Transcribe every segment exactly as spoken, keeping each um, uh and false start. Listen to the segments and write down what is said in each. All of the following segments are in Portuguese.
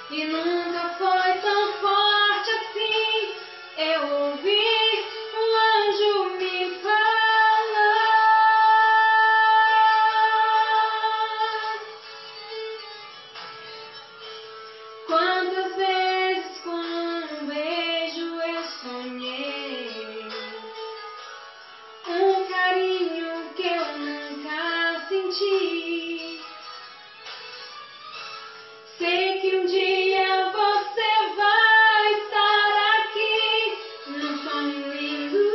E nunca foi tão forte assim. Eu ouvi um anjo me falar. Quantas vezes com um beijo eu sonhei, um carinho que eu nunca senti. Sei que um dia você vai estar aqui, num sonho lindo.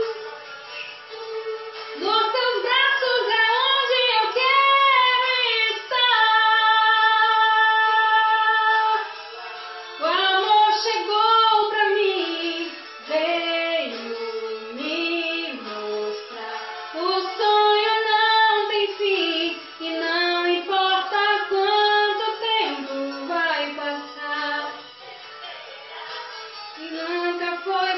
Nos seus braços é onde eu quero estar. O amor chegou pra mim, veio me mostrar. O sonho não tem fim e não importa quanto tempo vai passar. E nunca foi